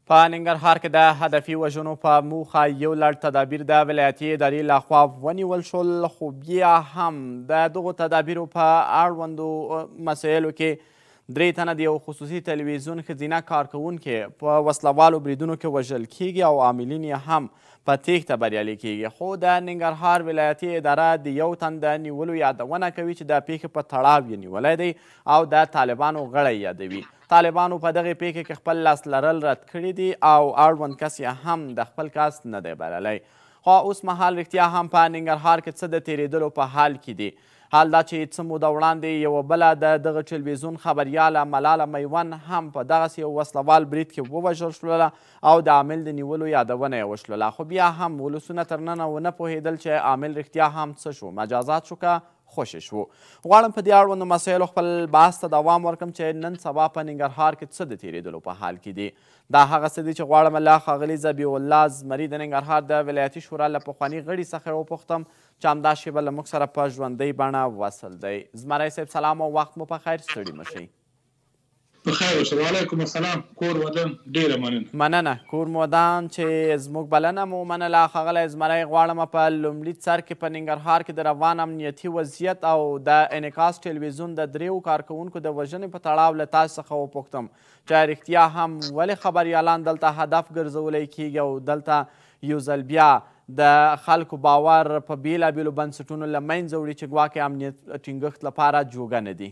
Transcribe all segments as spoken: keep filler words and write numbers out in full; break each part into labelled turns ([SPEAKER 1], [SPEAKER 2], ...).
[SPEAKER 1] په ننګرهار کې د هدفي وژنو په موخه یو لړ تدابیر د ولایتي ادارې لخوا ونیول شول، خو بیا هم د دغو تدابیرو په اړوندو مسایلو کې درې تنه د یو خصوصي تلویزیون ښځینه کارکوونکې په وسلوالو بریدونو کې وژل کیږي او عاملین یې هم په تیښته بریالي کیږي. خو د ننګرهار ولایتي اداره د یو تن د نیولو یادونه کوي چې د پیښې په تړاو یې نیولی دی او د طالبانو غړی یادوي. طالبانو په دغې پیښې کې خپل لاس لرل رد کړي دي او اړوند کس یې هم د خپل کاست نه دی بللی. خو اوس مهال رښتیا هم په ننګرهار کې څه د تېرېدلو په حال کې دي. حال دا چې څه موده وړاندې یوه بله د دغه ټلویزیون خبریاله ملاله میون هم په دغسې یو وسلوال برید کې ووژل شوله او د عامل د نیولو یادونه یې وشلله. خو بیا هم ولسونه تر ننه ونه پوهېدل چې عامل رښتیا هم څه شو، مجازات شو که خوشې شو. غواړم په دې اړوندو مسایلو خپل بحث ته دوام ورکړم چې نن سبا په ننګرهار کې څه د تېرېدلو په حال کې دي. دا هغه څه دي چې غواړم له ښاغلي ذبیح الله زمري د ننګرهار د ولایتي شورا له پخواني غړي څخه یې وپوښتم چې همدا شیبه له موږ سره په ژوندۍ بڼه وصل دی. زمری صاحب سلام او وخت مو په خیر، ستړي مه شئ.
[SPEAKER 2] بخیر اوسه. وعلیکم السلام. کور ودان ډېره مننه.
[SPEAKER 1] مننه. کور مو ودان چې زموږ بلنه مو ومنله. ښاغلی زمری، غواړم په لومړي سر کې په ننګرهار کې د روان امنیتي وضعیت او د انعکاس ټلویزیون د دریو کارکوونکو د وژنې په تړاو له تاسو څخه وپوښتم چې رښتیا هم ولې خبریالان دلته هدف ګرځولی کیږي او دلته یو ځل بیا د خلکو باور په بېلابېلو بنسټونو له منځه وړي چې ګواکې امنیت ټینګښت لپاره جوګه نه دي.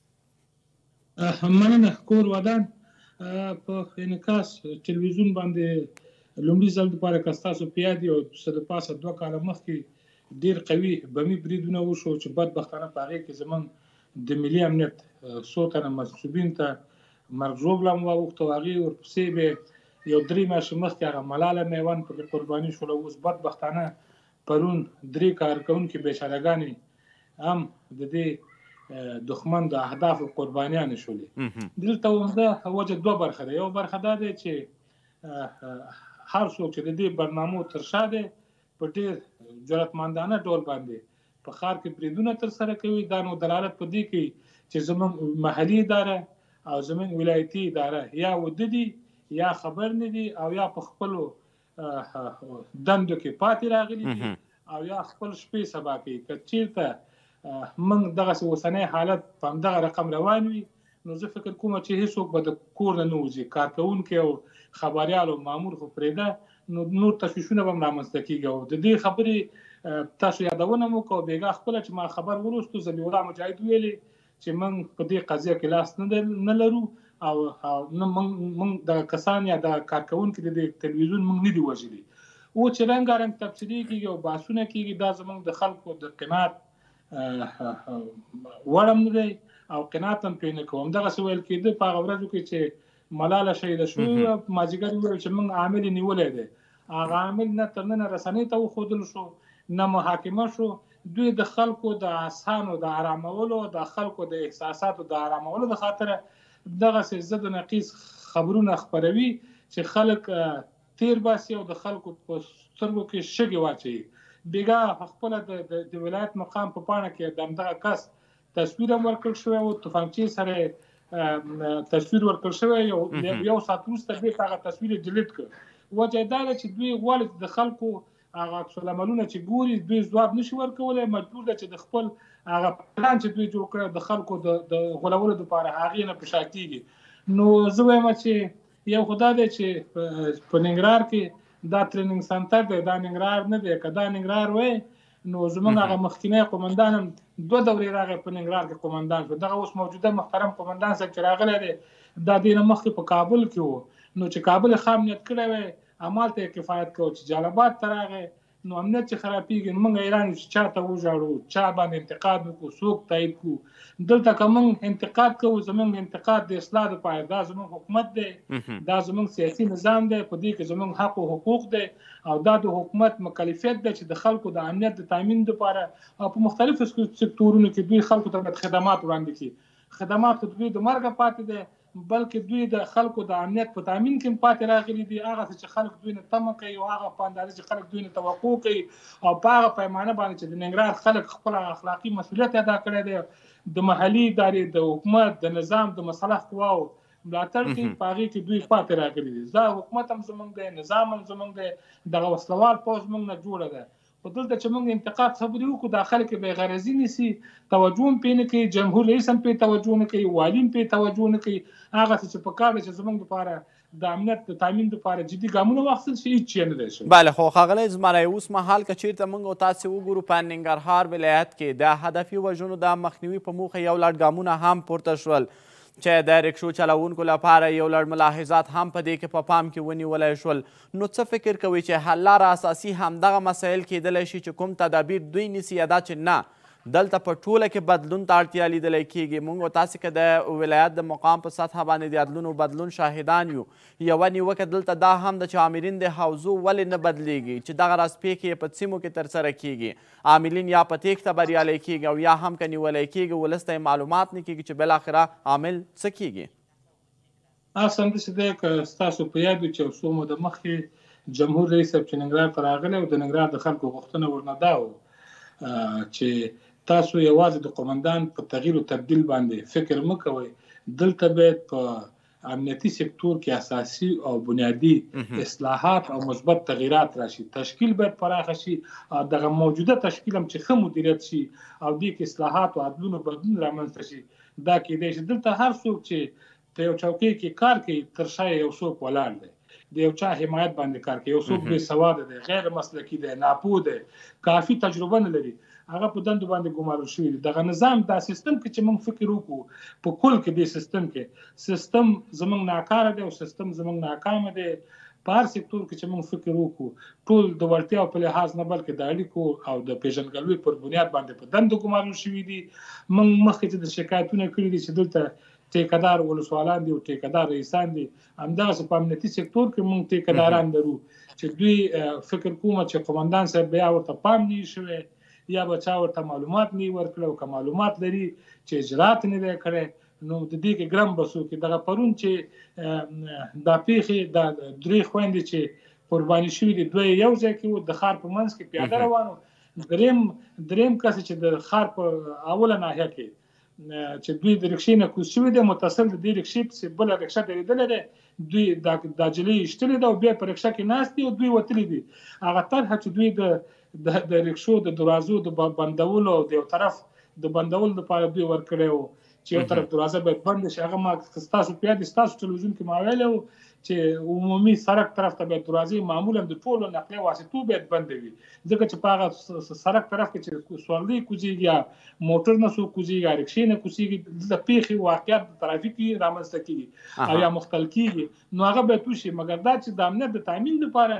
[SPEAKER 2] مننه. کور ودان په انعکاس ټلویزیون باندې لومړي ځل دپاره که ستاسو په یاد یو څه د پاسه دوه کاله مخکې ډېر قوي بمي بریدونه وشو چې بدبختانه په هغې کې زموږ د ملي امنیت څو تنه مسؤلین ته مرګ ژوبله هم واوښته او هغې ورپسې به یو درې میاشتې مخکې هغه ملاله میون پکې قرباني شوله. اوس بدبختانه پرون درې کارکوونکي بېچارهګانې هم د دې دښمن د اهدافو قربانیانې شولې. دلته عمده وجه دوه برخه ده. یو برخه دا دی چې هر څوک چې د دې برنامو تر شا دی په ډېر جرأتمندانه ډول باندې په ښار کې بریدونه ترسره کوي. دا نو دلالت په دې کوي چې زموږ محلي اداره او زموږ ولایتي اداره یا وده دي یا خبر نه دي او یا په خپلو دندو کې پاتې راغلي دي او یا خپل شپې سبا کوي. که چېرته موږ دغسې اوسنی حالت په همدغه رقم روان وي نو زه فکر کوم چې هېڅوک به د کور نه نه وځي. کارکوونکی او خبریال او مامور خو پرېږده، نو نور تشویشونه به هم رامنځته کېږي. او د دې خبرې تاسو یادونه مو وکړه. بېګاه خپله چې ما خبر ولوستو ذبیح الله مجاهد ویلې چې موږ په دې قضیه کې لاس نه لرو او نه موږ دغه کسان یا دغه کارکوونکي د دې تلویزیون موږ نه دي وژلي. او چې رنګارنګ تبصرې کېږي او بحثونه کېږي، دا زموږ د خلکو د قناعت وړ هم نه دی او قناعت هم پرې نه کوم. همدغسې ویل کېده په هغه ورځو کې چې ملاله شهیده شوې وه، په مازدیګر وویل چې موږ عامل یې نیولی دی. هغه عامل نه تر ننه رسنۍ ته وښودل شو نه محاکمه شو. دوی د خلکو د اذهانو د ارامولو، د خلکو د احساساتو د ارامولو د خاطره دغسې ضد و نقیض خبرونه خپروي چې خلک تیر باسي او د خلکو په سترګو کې شګې واچوي. بېګاه خپله د ولایت مقام په پاڼه کې د همدغه کس تصویر هم ورکړل شوی و، توفنګچې سره تصویر ورکړل شوی. یو ساعت وروسته بېرته هغه تصویر یې ډیلیټ کړ. وجه یې دا ده چې دوی غواړي چې د خلکو هغه عکس العملونه چې ګوري دوی ځواب نشي ورکولی، مجبور ده چې د خپل هغه پلان چې دوی جوړ کړی د خلکو د غولولو دپاره هغې نه په شا کېږي. نو زه وایم چې یو خو دا دی چې په ننګرهار کې دا ټریننګ سنټر دی، دا ننګرهار نه دی. که دا ننګرهار وی نو زموږ هغه مخکینی قومندان هم دوه دورې راغی په ننګرهار کې قومندان شو. دغه اوس موجوده محترم قومندان صاحب چې راغلی دی دا دې نه مخکې په کابل کې و. نو چې کابل یې ښه امنیت کړی وی همالته یې کفایت کوو. چې جلال ته راغی نو امنیت چې خرابېږي نو موږ حیران یو چې چا ته وژاړو، چا باندې انتقاد وکړو، څوک تایید کړو. دلته که موږ انتقاد کوو زموږ انتقاد د اصلاح دپاره، دا زموږ حکومت دی، دا زموږ سیاسي نظام دی، په دې کې زموږ حق او حقوق دی او دا د حکومت مکلفیت دی چې د خلکو د امنیت د تامین دپاره او په مختلفو سکتورونو کې دوی خلکو ته خدمات وړاندې کړي. خدمات خو دوی د مرګه پاتې دی بلکې دوی د خلکو د امنیت په تامین کې پاتې راغلي دي. هغه څه چې خلک دوی نه تمه کوي او هغه په اندازه چې خلک دوی نه توقع کوي او په هغه پیمانه باندې چې د ننګرهار خلک خپل اخلاقي مسؤلیت ادا کړی دی د محلي ادارې، د حکومت، د نظام، د مصالح قواو ملاتړ کوي، په هغې کې دوی خواته راغلي دي. دا حکومت هم زموږ دی، نظام هم زموږ دی، دغه وسلوال پوځ موږ نه جوړه ده. خو دلته چې موږ انتقاد خبرې وکړو، دا خلک یې بې غرضي نیسي، توجه هم پرې نه کوي، جمهور رئیس هم پرې توجه نه کوي، والي هم پرې توجه نه کوي. هغه څه چې پکار دی چې زموږ لپاره د امنیت د تامین لپاره جدي ګامونه واخیستل شي، هېڅ شی نه دی شوی.
[SPEAKER 1] بله، خو ښاغلی زمری، اوس مهال که چېرته موږ او تاسې وګورو په ننګرهار ولایت کې د هدفي وژنو د مخنیوي په موخه یو لړ ګامونه هم پورته شول چې د رکشو چلوونکو لپاره یو لړ ملاحظات هم په دې کې په پام کې ونیولی شول. نو څه فکر کوئ چې حل لاره اساسي همدغه مسایل کیدلی شي چې کوم تدابیر دوی نیسي، یا دا چې نه دلته په ټوله کې بدلون ته اړتیا لیدلی کېږي؟ موږ او تاسې که د ولایت د مقام په سطحه باندې د عدلونو بدلون شاهدان یو. یوه نیوکه دلته دا هم ده چې عاملین د حوزو ولې نه بدلیږي، چې دغه راسپېښې یې په سیمو کې ترسره کېږي، عاملین یا په تېښته بریالی کېږي او یا هم که نیولی کېږي ولس ته یې معلومات نه کېږي چې بالاخره عامل څه کېږي.
[SPEAKER 2] اصل همداسې دی که ستاسو په یاد وي چې یو څو موده مخکې جمهور رئیس صاحب چې ننګرهار ته راغلی او د ننګرهار د خلکو غوښتنه ورنه دا و چې تاسو یوازې د قومندان په تغییر او تبدیل باندې فکر مه کوئ، دلته باید په امنیتي سکتور کې اساسي او بنیادي اصلاحات او مثبت تغییرات راشي، تشکیل باید پراخه شي، دغه موجوده تشکیل هم چې ښه مدیریت شي او دې کې اصلاحات او عدلونو بدلون رامنځته شي. دا کیدای شي. دلته هر څوک چې په یو چوکۍ کې کار کوي، تر شا یو څوک ولاړ دی، د یو چا حمایت باندې کار کوي، یو څوک بې سواده دی، غیر مسلکي دی، ناپوه دی، کافي تجربه نه لري، هغه په دندو باندې ګمارل شوي دي. دغه نظام دا سیستم کې چې موږ فکر وکړو، په کل کې دې سیستم کې سیستم زموږ ناکاره دی او سیستم زموږ ناکامه دی. په هر سکتور کې چې موږ فکر وکړو، ټول د وړتیاو په لحاظ نه بلکې د اړیکو او د پیژندګلوۍ پر بنیاد باندې په دندو ګمارل شوي دي. موږ مخکې چې د شکایتونه کړي دي چې دلته ټیکهدار ولسوالان دي او ټیکهدار رئیسان دي، همدغسې په امنیتي سکتور کې موږ ټیکهداران لرو چې دوی فکر کومه چې قومندان صاحب بیا ورته پام نه وي شوی، یا به چا ورته معلومات نه وي ورکړی، او که معلومات لري چې اجرات نه دی کړی، نو د دې کې ګرم بس وکړي. دغه پرون چې دا پیښې دا درې خویندې چې قرباني شوي دي، دوی یو ځای کې وو، د ښار په منځ کې پیاده روان وو، دریم دریم کس چې د ښار په اوله ناحیه کې چې دوی د رکشې نه کوز شوي دي، متصل د دې رکشې پسې بله رکشه درېدلې ده، دوی دا جلۍ ایشتلې ده او بیا په رکشه کې ناست دي او دوی وتلي دي. هغه طرحه چې دوی د د رکشو د دروازو د بندولو او د یو طرف د بندولو لپاره دوی ورکړی وو چې یو طرف دروازه باید بنده شي، هغه ما ستاسو په یاد ستاسو ټلویزیون کې ما ویلی وو چې عمومي سړک طرف ته باید دروازې معمولا د ټولو نقلیه واسطو باید بندې وي، ځکه چې په هغه سړک طرف کې چې سوارلۍ کوزېږي یا موټر نه څوک کوزېږي یا رکشې نه کوزېږي، دلته پیښې واقعیت د ترافیکي رامنځته کېږي او یا مختل کېږي، نو هغه باید وشي. مګر دا چې د امنیت د تامین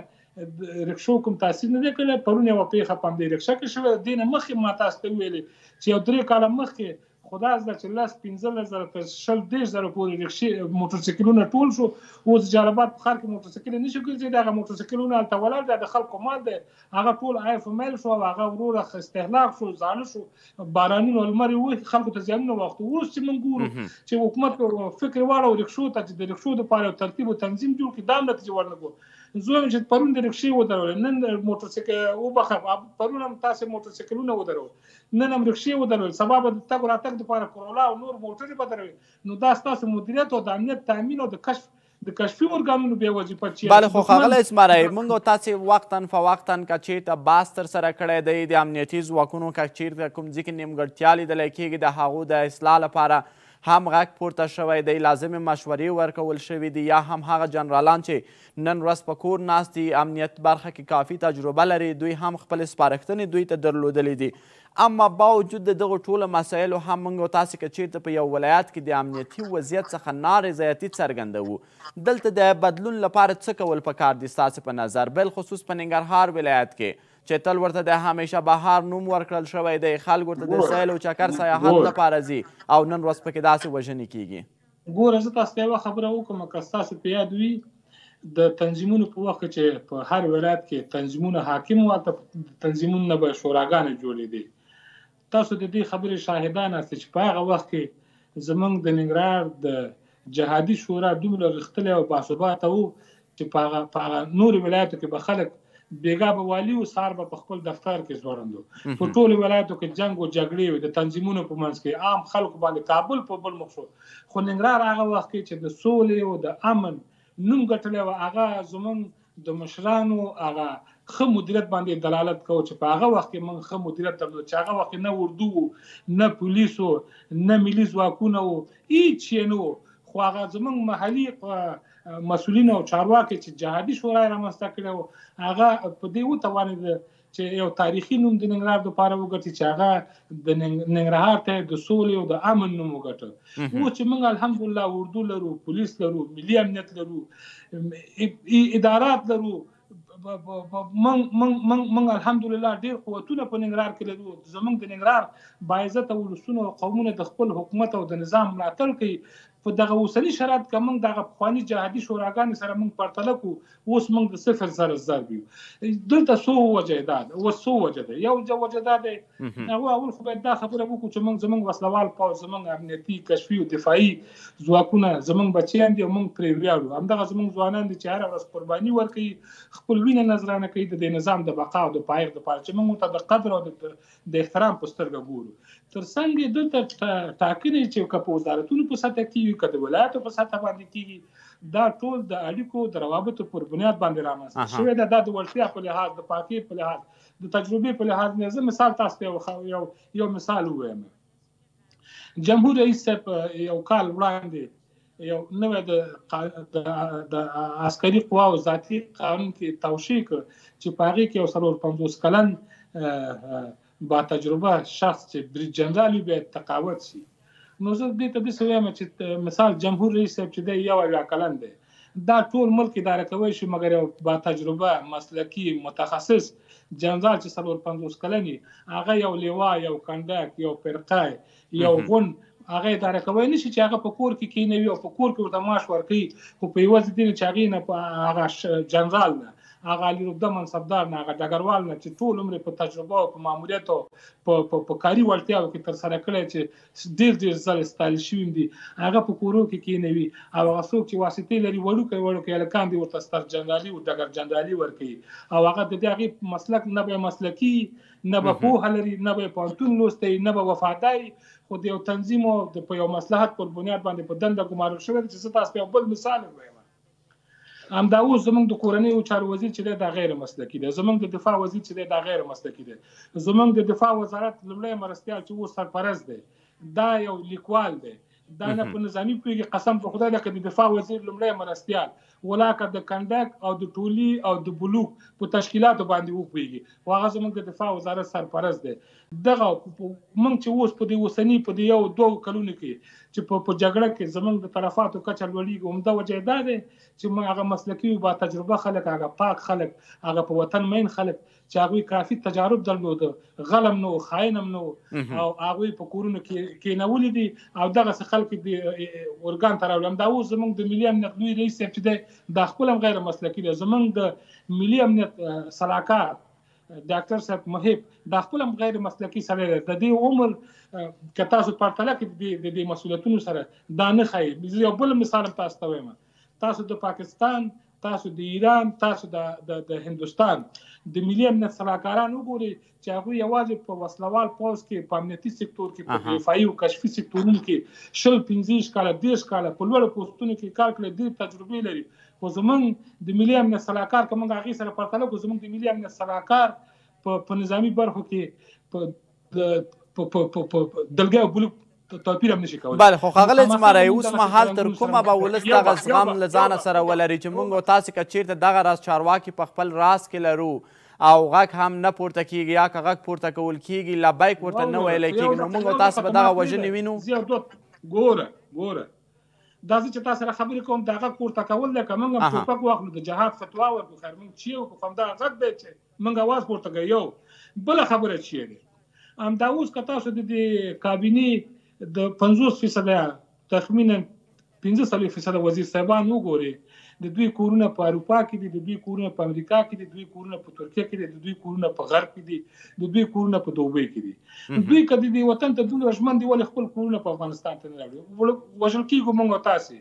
[SPEAKER 2] لپاره رکشو کوم تاثیر نه دی کړی. پرون یوه پیښه په همدې رکشه کې شوې، د دې نه مخکې ما تاسو ته ویلې چې یو درې کاله مخکې خدا زده چې لس پنځلس زره تر شل دېرش زره پورې رکشې موټرسایکلونه ټول شو. اوس جلالاباد په ښار کې موټرسایکل نه شي ګرځېدی، هغه موټرسایکلونه هلته ولاړ دی، د خلکو مال دی، هغه ټول آیف میل شو او هغه وروره استهلاک شو، زاړه شو، بارانونه لمر یې ووهي، خلکو ته زیانونه واوښتو. اوس چې موږ ګورو چې حکومت فکر واړو رکشو ته چې د رکشو دپاره یو ترتیب او تنظیم جوړ کړي، دا هم نتیجه ورنه کړو. زه وایم چې پرون د رکشې ودرولې، نن موټرسایکل وبخښه، پرون هم تاسې موټرسایکلونه ودرول، نن هم رکشې ودرول، سبا به د تګ راتګ دپاره کرولا او نور موټرې به دروي. نو دا ستاسو مدیریت او د امنیت تامین او د کشف د کشفي ارګانونو بیا وظیفه چې
[SPEAKER 1] بله. خو ښاغلی زمری، موږ او تاسې وقتا فوقتا که چېرته بحث ترسره کړی دی د امنیتي ځواکونو، که چېرته کوم ځای کې نیمګړتیا لیدلی کېږي د هغو د اصلاح لپاره هم غږ پورته شوی دی، لازمې مشورې ورکول شوي دي، یا هم هغه جنرالان چې نن ورځ په کور ناست دي، امنیت برخه کې کافي تجربه لري، دوی هم خپلې سپارښتنې دوی ته درلودلې دي. اما باوجود د دغو ټولو مسایلو هم موږ او تاسې که چېرته په یو ولایت کې د امنیتي وضعیت څخه نارضایتي څرګندوو، دلته د بدلون لپاره څه کول پکار دي ستاسې په نظر، بالخصوص په ننګرهار ولایت کې چې تل ورته د همیشه بهار نوم ورکړل شوی دی، خلک ورته د سیل او چکر سیاحت لپاره ځي او نن ورځ پکې داسې وژنې کېږي.
[SPEAKER 2] ګوره زه تاسو ته یوه خبره وکړم، که ستاسو په یاد وي د تنظیمونو په وخت چې په هر ولایت کې تنظیمونه حاکم وو، هلته تنظیمونو نه به شوراګانې جوړېدې. تاسو د دې خبرې شاهدان یاست چې په هغه وخت کې زموږ د ننګرهار د جهادي شورا دومره غښتلی او باثباته وو چې په هغه نورو ولایتو کې به خلک بیګا به والي و سهار به په خپل دفتر کې ځوړندو. په ټولو ولایتو کې جنګ او جګړې وې د تنظیمونو په منځ کې عام خلکو باندې کابل په بل مخ شو. خو ننګرهار هغه وخت کې چې د سولې او د امن نوم ګټلی و هغه زموږ د مشرانو هغه ښه مدیریت باندې دلالت کوو چې په هغه وخت کې موږ ښه مدیریت درلود چې هغه وخت کې نه اردو و نه پولیس و نه ملي ځواکونه و هېڅ شی نه و. خو هغه زموږ محلي مسؤلین او چارواکي چې جهادي شورا یې رامنځته کړی و هغه په دې وتوانېده چې یو تاریخي نوم د ننګرهار دپاره وګټي چې هغه د ننګرهار ته د سولې او د امن نوم وګټه. اوس چې موږ الحمدلله اردو لرو، پولیس لرو، ملي امنیت لرو، ادارات لرو، موږ الحمدلله ډېر قوتونه په ننګرهار کې لرو. زموږ د ننګرهار باعزته ولسونه او قومونه د خپل حکومت او د نظام ملاتړ کوي. په دغه اوسني شرایط کې موږ دغه پخواني جهادي شوراګانې سره موږ پرتله کړو، اوس موږ د صفر سره ضرب یو. دلته څو وجې ده، اوس څو وجې ده. یو وجه دا دی هغه اول خو باید دا خبره وکړو چې موږ زموږ وسلوال پوځ، زموږ امنیتي، کشفي او دفاعي ځواکونه زموږ بچیان دي او موږ پرې ویاړو. همدغه زموږ ځوانان دي چې هره ورځ قرباني ورکوي، خپل وینه نذرانه کوي د دې نظام د بقا او د پایښت دپاره چې موږ ورته د قدر او د احترام په سترګه ګورو. تر څنګ یې دلته ټاکنې چې که په وزارتونو په سطحه کېږي که د ولایتو په سطحه باندې کېږي، دا ټول د اړیکو د روابطو پر بنیاد باندې رامنځته شوی ده. دا د وړتیا په لحاظ، د پاکۍ په لحاظ، د تجربې په لحاظ نه. زه مثال تاسو ته یو یو مثال ووایم. جمهور رئیس صاحب یو کال وړاندې یو نوی د عسکري قواو ذاتي قانون کې توشیح کړ چې په هغې کې یو څلور پنځوس کلن با تجربه شخص چې برید جنرال وي باید تقاعد شي. نو زه دې ته داسې وایم چې مثال جمهور رئیس صاحب چې دی یو اویا کلن دی، دا ټول ملک اداره کوی شي، مګر یو با تجربه مسلکي متخصص جنرال چې څلور پنځوس کلن وي هغه یو لیوا، یو کنډک، یو فرقه، یو غون هغه اداره کوی نه شي چې هغه په کور کې کینوي او په کور کې ورته معاش ورکوي. خو په یوازې دې نه چې هغې نه هغه جنرال نه، هغه علي رتبه منصبدار نه، هغه ډګروال نه چې ټول عمر په تجربه او په ماموریت او په کاري وړتیاو کې ترسره کړی چې ډېر ډېر ځله ستایل شوي دي، هغه په کورو کې کینوي. او هغه څوک چې واسطې لري وړوکی وړوکی هلکان دي ورته ستر جنرالي او ډګر جنرالي ورکوي او هغه د دې هغې مسلک نه به مسلکي، نه به پوهه لري، نه به پوهنتون لوستی، نه به وفاداري، خو د یو تنظیم او په یو مصلحت پر بنیاد باندې په دنده ګمارل شوی دی. چې زه تاسو ته یو بل مثال ووایم. همدا اوس زموږ د کورنیو چارو وزیر چې دی دا غیر مسلکي دی، زموږ د دفاع وزیر چې دی دا غیر مسلکي دی، زموږ د دفاع وزارت لومړی مرستیال چې اوس سرپرست دی دا یو لیکوال دی، دا نه په نظامي پوهېږي. قسم په خدای لکه د دفاع وزیر لومړی مرستیال ولاکه د کنډک او د ټولي او د بلوک په تشکیلاتو باندې وپوهېږي، خو هغه زموږ د دفاع وزارت سرپرست دی. دغه موږ چې اوس په دې اوسني په دې یو دوو کلونو کې چې په جګړه کې زموږ د طرفاتو کچه لوړېږي، عمده وجه دا دی چې موږ هغه مسلکي او با تجربه خلک، هغه پاک خلک، هغه په وطن مین خلک چې هغوی کافي تجارب درلوده، غلم نه و، خاین هم نه و، او هغوی په کورونو کې کېنولي دي او دغسې خلک دې ارګان ته راوړي. همدا اوس زموږ د ملي امنیت لوی رئیس صاحب چې دی دا خپل هم غیر مسلکي دی. زموږ د ملي امنیت صلاحکار ډاکټر صاحب محب دا خپل هم غیر مسلکي سړی دی. د دې عمر که تاسو پرتله کړئ د دې مسؤلیتونو سره دا نه ښایي. زه یو بل مثال هم تاسو ته وایم. تاسو د پاکستان، تاسو د ایران، تاسو د هندوستان د ملي امنیت صلاحکاران وګورئ چې هغوی یوازې په وسلوال پوځ کې، په امنیتي سکتور کې، په دفاعي او کشفي سکتورونو کې شل پنځه کاله دېرش کاله په لوړو پوستونو کې کار کړی، ډېر تجربې لري. خو زموږ د ملي امنیت صلاحکار که موږ هغې سره پرتله کړو، زموږ د ملي امنیت صلاحکار په نظامي برخو کې په دلګۍ او بلوک توپیر هم نشي کولی.
[SPEAKER 1] بله، خو ښاغلی زمری اوس مهال تر کومه به ولس دغه زغم له ځانه سره ولري چې موږ او تاسې که چېرته دغه راز چارواکي په خپل راز کې لرو او غږ هم نه پورته کېږي یا که غږ پورته کول کېږي لبیک ورته نه ویلی کېږي، نو موږ او تاسې به دغه وژنې وینو؟
[SPEAKER 2] ګوره ګوره دا زه چې تاسو سره خبرې کوم د غږ پورته کول دی، که موږ هم ټوپک واخلو د جهاد فتوا ورکړو، خیر موږ چې یو خو همدغه غږ دی چې موږ اواز پورته کوو. یو بله خبره چې دی همدا اوس که تاسو د دې کابینې د پنځوس فیصده تخمینا پنځه څلوېښت فیصده وزیر صاحبان وګورئ، د دوی کورونه په اروپا کې دي، د دوی کورونه په امریکا کې دي، د دوی کورونه په ترکیه کې دي، د دوی کورونه په غرب کې دي، د دوی کورونه په دوبۍ کې دي. دوی که د دې وطن ته دومره ژمن دي ولې خپل کورونه په افغانستان ته نه راوړي؟ وژل کېږو موږ او تاسې،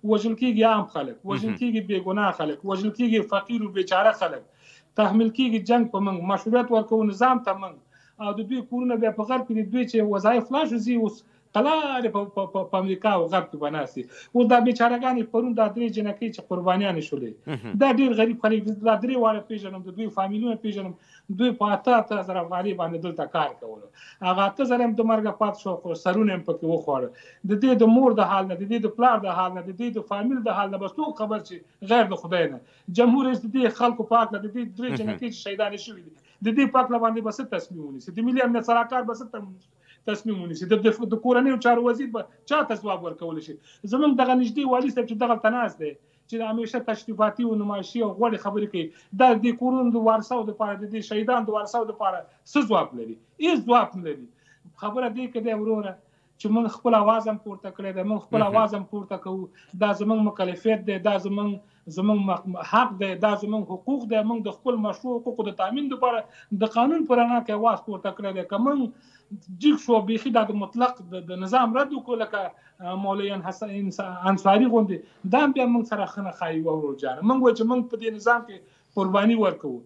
[SPEAKER 2] وژل کېږي عام خلک، وژل کېږي بې ګناه خلک، وژل کېږي فقیر او بیچاره خلک، تحمیل کېږي جنګ په موږ، مشروعیت ورکوو نظام ته موږ، او د دوی کورونه بیا په غرب کې د دوی چې وظایف لا شو ځي اوس قلارې په امریکا او غرب کې بناستي. اوس دا بیچارهګانې پرون دا درې جنکۍ چې قربانیانې شولې، دا ډېر غریب خلک دي، دا درې واړه پېژنم، د دوی فامیلونه پېژنم، دوی په اته اته زره افغانۍ باندې دلته کار کولو، هغه اته زره هم د مرګه پاتې شو، خو سرونه هم پکې وخوړه. د دې د مور د حال نه، د دې د پلار د حال نه، د دې د فامیل د حال نه بس څوک خبر چې غیر د خدای نه. جمهور رئیس د دې خلکو په هکله د دې درې جنکۍ چې شهیدانې شوي دي د دې په هکله باندې به څه تصمیم ونیسي؟ د ملي امنیت سلاکار به څه تصمیم ونیسي؟ د کورنیو چارو وزیر به چا ته ځواب ورکولی شي؟ زموږ دغه نږدې والي صاحب چې دغلته ناست دی چې همیشه تشریفاتي او نمایشي او غوړې خبرې کوي، دا د دې کورونو د وارثاو دپاره، د دې شهیدانو د وارثاو دپاره څه ځواب لري؟ هېڅ ځواب نه لري. خبره دې کې دی وروره چې موږ خپل اواز هم پورته کړی دی، موږ خپل اواز هم پورته کوو، دا زموږ مکلفیت دی، دا زموږ زموږ حق دی، دا زموږ حقوق دی. موږ د خپل مشروع حقوقو د تامین لپاره د قانون په رڼا کې اواز پورته کړی دی. که موږ جګ شو بیخي دا د مطلق د نظام رد وکړو لکه مولوي انصاري غوندې، دا هم بیا موږ سره ښه نه ښایي. ورور جانه موږ وایو چې موږ په دې نظام کې قرباني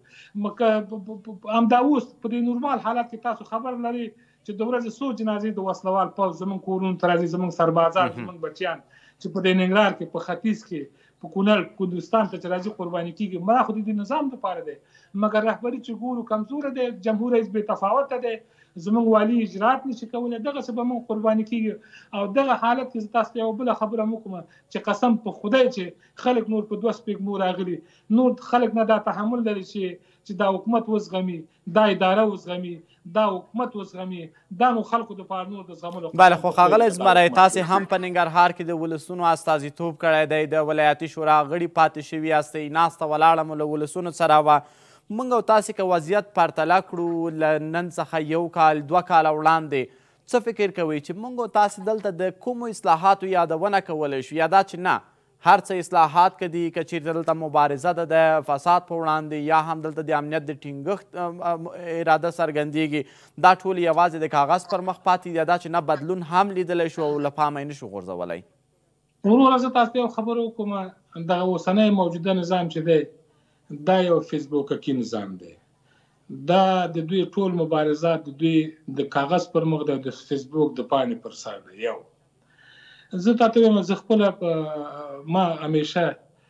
[SPEAKER 2] ورکوو. همدا اوس په دې نورمال حالت کې تاسو خبر لرئ چې د ورځې څو جنازې د وسلوال پوځ زموږ کورونو ته راځي، زموږ سربازان، زموږ بچیان چې په دې ننګرهار کې، په ختیځ کې، په کونړ، کندوستان ته چې راځي قرباني کېږي. ما خو د دې نظام دپاره دی، مګر رهبري چې ګورو کمزوره دی، جمهور رئیس بې تفاوته دی، زموږ والي اجرات نشي کولی، دغسې به موږ قرباني کېږي. او دغه حالت کې زه تاسو ته یوه بله خبره هم وکړم چې قسم په خدای چې خلک نور په دوه سپېږمو راغلي، نور خلک نه دا تحمل لري چې چې دا حکومت وزغمي، دا اداره وزغمي، دا حکومت وزغمي، دا نو خلکو دپاره نور د زغملو.
[SPEAKER 1] بله، خو ښاغلی زمری، تاسې هم په ننګرهار کې د ولسونو استازیتوب کړی دی، د ولایتي شورا غړي پاتې شوي یاستئ، ناسته ولاړه مو له ولسونو سره وه. موږ او تاسې که وضعیت پرتله کړو له نن څخه یو کال دوه کاله وړاندې، څه فکر کوئ چې موږ او تاسې دلته د کومو اصلاحاتو یادونه کولی شو، یا دا چې نه هر څه اصلاحات که دي، که چیرته دلته مبارزه ده د فساد په وړاندې، یا هم دلته د امنیت د ټینګښت اراده څرګندېږي، دا ټول یوازې د کاغذ پر مخ پاتې، یا دا چې نه بدلون هم لیدلی شو او له پامه یې نشو غورځولی؟
[SPEAKER 2] وروره زه تاسو ته یو خبره وکړم، دغه اوسنی موجوده نظام چې دی دا یو فیسبوککي نظام دی. دا د دوی ټول مبارزات د دوی د کاغذ پر مخ دی، د فیسبوک د پاڼې پر سر دی. یو زه تاته وایم، زه خپله ما همیشه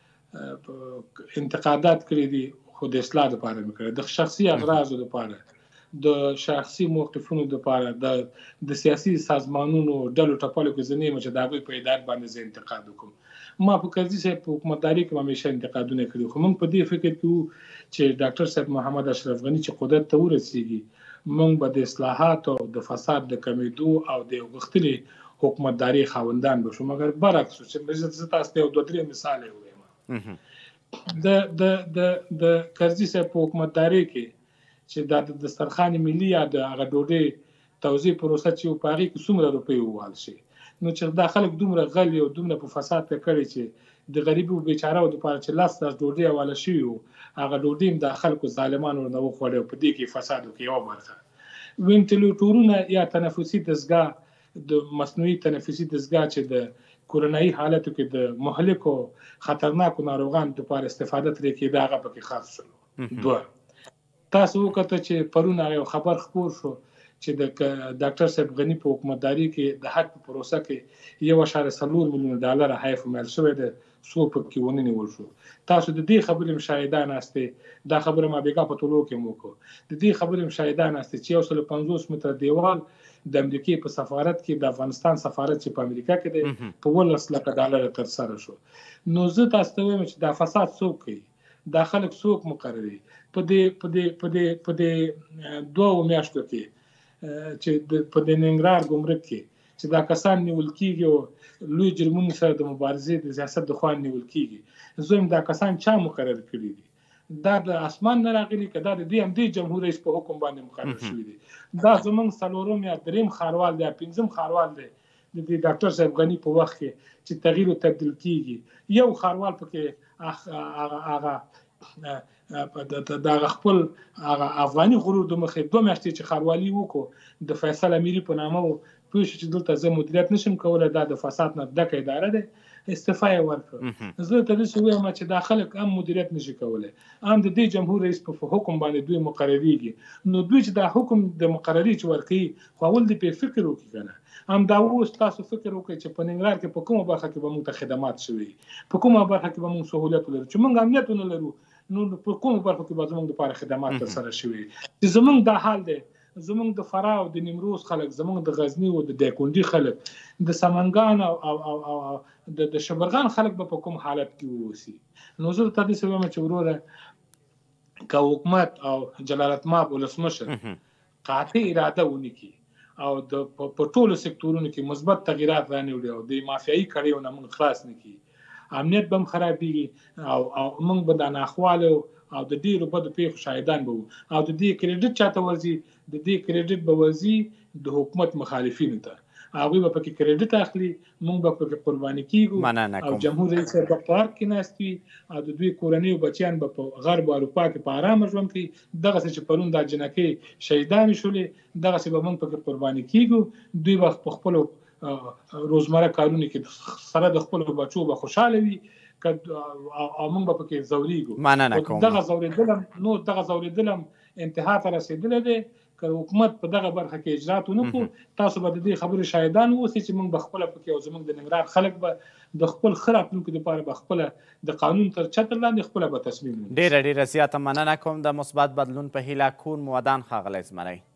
[SPEAKER 2] انتقادات کړي دي، خو د اصلاح دپاره مې کړی، د شخصي اغراضو دپاره، د شخصي موقفونو دپاره، د سیاسي سازمانونو ډلو ټپلو کې زه نه یم چې د هغوی په هدایت باندې زه انتقاد وکړم. ما په کرزي صاحب په حکومتداري کې همیشه انتقادونه کړي، خو موږ په دې فکر کې وو چې ډاکټر صاحب محمد اشرف غني چې قدرت ته ورسېږي، موږ به د اصلاحاتو د فساد د کمېدو او د غوښتلې حکومتداري خاوندان به شو. مګر برعکس شو چې زه تاسو ته یو دوه درې مثال یې ووایم. د د کرزي صاحب په حکومتداري کې چې دا د دسترخوان ملي یا د هغه ډوډۍ توزیع پروسه چې په هغې کې څومره روپۍ ووهل شي، نو چې دا خلک دومره غل او دومره په فساد کې کړي چې د غریبو بیچارهو دپاره چې لاس لاس ډوډۍ حواله شوي وو، هغه ډوډۍ هم د خلکو ظالمانو ورنه وخوړې او په دې کې فسادو کې یوه برخه. وینټیلیټورونه یا تنفسي دستګاه، د مصنوعي تنفسي دستګاه چې د کورنایي حالتو کې د مهلکو خطرناکو ناروغانو دپاره استفاده ترې کېده، هغه پکې خاص شولو. دوه، تاسو وکته چې پرون هغه یو خبر خپور شو چې د ډاکټر صاحب غني په حکومتداري کې د حج په پروسه کې یو اشاریه څلور میلیونه ډالر حیف میل شوی دی، څو پکې ونه نیول شو. تاسو د دې خبرې هم شاهدان یاستئ، دا خبره ما بېګا په طلوع کې مو وکړو، د دې خبرې هم شاهدان یاستئ چې یو سل پنځوس متره دیوال د امریکې په سفارت کې، د افغانستان سفارت چې په امریکا کې دی، په اوولس لکه ډالره ترسره شو. نو زه تاسو ته وایم چې دا فساد څوک کوي، دا خلک څوک مقرروي؟ په دې په دې په دې په دې دوه میاشتو کې چې په دې ننګرهار ګمرک کې چې دا کسان نیول کېږي او لوی جرمونو سره د مبارزې د سیاست د خوا نیول کېږي، زه وایم دا کسان چا مقرر کړي دي؟ دا د اسمان نه راغلي که دا د دې همدې جمهور رئیس په حکم باندې مقرر شوي دي؟ دا زموږ څلورم یا درېیم ښاروال دی یا پنځم ښاروال دی د دې ډاکټر صاحب غني په وخت کې چې تغییر او تبدیل کېږي. یو ښاروال پکې هغه د هغه خپل هغه افغاني غرور د مخې دوه میاشتې چې ښاروالي وکړو د فیصل امیري په نامه و، پوه شو چې دلته زه مدیریت نشم کولی، دا د فساد نه ډکه اداره دی، استعفا یې ورکړه. زه ته داسې وایم چې دا خلک هم مدیریت نشي کولی، هم د دې جمهور رئیس په حکم باندې دوی مقرریږي. نو دوی چې دا حکم د مقرري چې ورکوي خو اول دې پرې فکر وکړي که نه. هم دا اوس تاسو فکر وکړئ چې په ننګرهار کې په کومه برخه کې به موږ ته خدمات شوي، په کومه برخه کې به موږ سهولت ولرو. چې موږ امنیت ونه لرو نو په کومه برخه کې به زموږ دپاره خدمات ترسره شوي. چې زموږ دا حال دی، زموږ د فراه او د نیمروز خلک، زموږ د غزني او د دایکنډي خلک، د سمنګان او او او د شبرغان خلک به په کوم حالت کې واوسي. نو زه ته داسې وایم چې وروره که حکومت او جلالتمآب ولسمشر قاطع اراده ونه کړي او د په ټولو سکتورونو کې مثبت تغییرات رانیولي او د مافیایي کړیو نه موږ خلاص نه کړي، امنیت به هم خرابېږي او او موږ به د ناخوالو او د ډېرو بدو پیښو شاهدان به وو. او د دې کریډټ چاته ورځي؟ د دې کریډټ به ورځي د حکومت مخالفینو ته. هغوی به پکې کریډټ اخلي، موږ به پکې قرباني کېږو او جمهور رئیس به په پارک کې ناست وي او د دوی کورنۍ او بچیان به په غرب اروپا کې په ارامه ژوند کوي. دغسې چې پرون دا جنکۍ شهیدانې شولې، دغسې به موږ پکې قرباني کېږو. دوی به په خپلو روزمره کارونو کې سره د خپلو بچو به خوشحاله وي او موږ به پکې ځورېږو.
[SPEAKER 1] مننه کوم.
[SPEAKER 2] دغه ځورېدل هم نو دغه ځورېدل هم انتها ته رسېدلی دی. که حکومت په دغه برخه کې اجرات ونه کړو، تاسو به د دې خبرې شاهدان اوسئ چې موږ به خپله پکې او زموږ د ننګرهار خلک به د خپل ښه راتلونکي دپاره به خپله د قانون تر چتر لاندې خپله به تصمیم ونیسي.
[SPEAKER 1] ډېره ډېره زیاته مننه کوم د مثبت بدلون په هیله. کون مودان ښاغلی زمری.